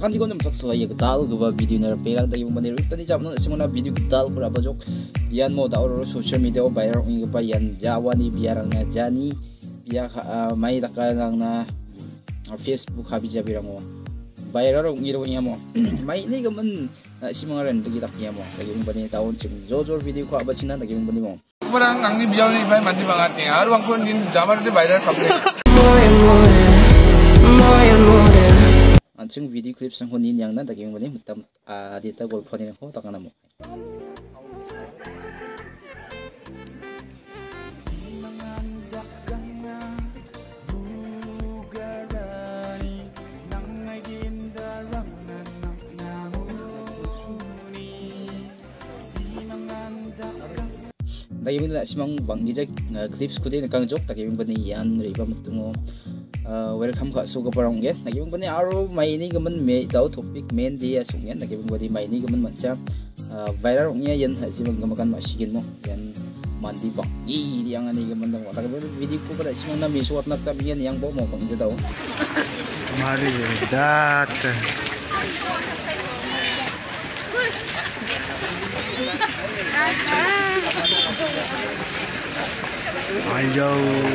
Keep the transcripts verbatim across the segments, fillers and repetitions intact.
sakan di ko na masak so ay dal gaba video na perang da yung manir tani jam na simona video dal ko rabajok yan mo da oro social media o viral ng pa yan jawani biarang na jani biya may taka lang na Facebook habi jabirang mo viral ng iro niya mo may ni gaman si mga ren lagi takya mo lagi yung bani taon sim jojo video ko abacina lagi yung bani mo orang angni biar ni bay mandi banget nih aru angkon din jamar de viral sampai anjing video clip sang honin yang nan daging bani mutam adita gol phone ho takana mo daging na simang banggijak clips ko din nakangjok daging bani yan riba mutungo welcome ka so parang gen naging bani aro may ni gaman may daw topic main dia sungyan naging bani may ni gaman mancha viral ngya yan simang gamakan masigin mo yan mandi bang i yang ani gaman daw naging video ko pala simang na misuat na tabiyan yang bo mo pang daw mari dat ayo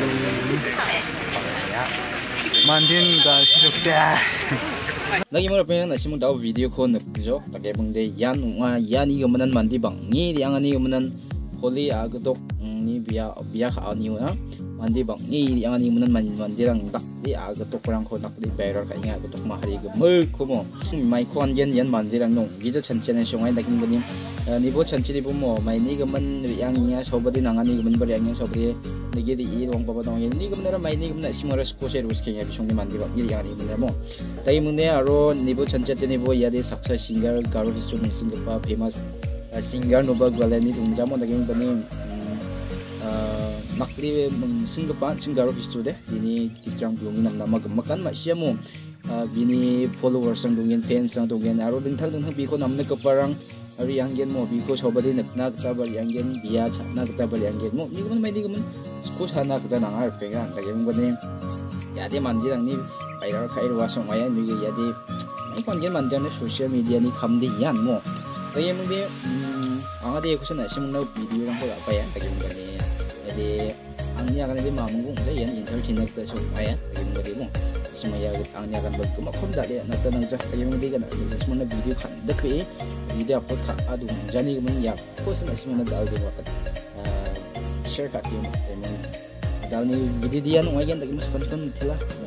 mandin ga sisukte lagi mo pa na simong daw video ko nagjo tagay bang de yan nga yani gamanan mandi bang ni yang ani gamanan holi agdok ni biya biya ka ani na mandi bang ni yang ani manan mandi lang dak di agdok kurang ko dak di viral ka inga agdok mahari ga meg ko mo mai kon gen yan mandi lang no bija chanchen shongai daking bani ni bo chanchi di bo mo mai ni gaman yang inga sobadi nangani gaman bari yang sobri nigi di i rong baba dong ni gaman ra mai ni gaman simora sko se rus kenya bishong ni mandi bang ni yang ni mun mo tai mun ne aro ni bo chanche te ni bo ya de saksa singer garo history ni singpa famous singer noba gwalani dungjamo daging bani nakli meng singgapan singgaro history deh ini kijang belum nam nama gemakan masih mo bini followers sang dongin fans sang dongin aro dingthang dingthang biko namne keparang ari anggen mo biko sobadi nepna kita bal anggen biya chana kita bal anggen mo ni gaman mai ni gaman sko sana kita nangar penga daging bani ya de mandi lang ni viral khai wasong maya ni ya de mai kongen manjan social media ni khamdi yan mo daging mo de angade kusen simung na video lang ko apa ya daging bani jadi angnya akan di mamung jadi yan internet ta so aya lagi ngadi mo semaya angnya akan berkumakom dari nata nang jak yung di kana semua video kan depe video upload ka adu jani mun ya post na semua dal di watat share ka tiyo mo dal ni video diyan ngayon lagi mas confirm tila